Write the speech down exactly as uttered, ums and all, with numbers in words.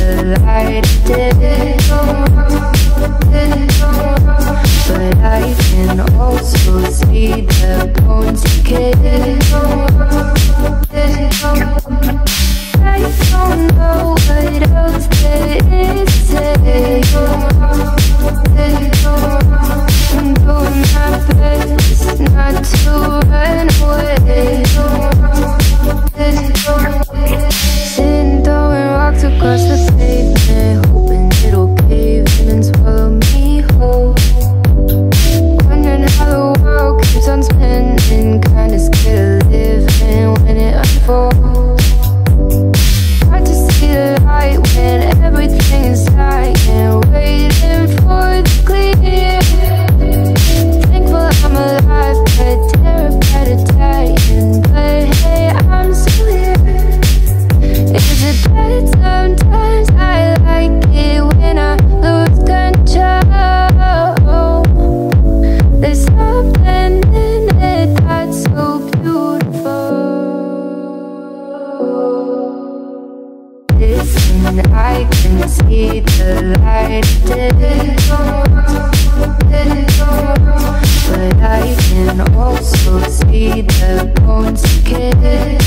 the light did, but I can also see the bones decay. I don't know what else there is to say. I'm doing my best not to run away. Sitting throwing rocks across the pavement, hoping it'll cave in and swallow me whole. Wondering how the world keeps on spinning, kinda scared of living when it unfolds. Hard to see the light when everything is dying, waiting for the clear. Thankful I'm alive, but terrified of dying. But hey, I'm still here. Is it bad? Sometimes I like it when I lose control. There's something in it that's so beautiful. Listen, I can see the light did, but I can also see the bones decay.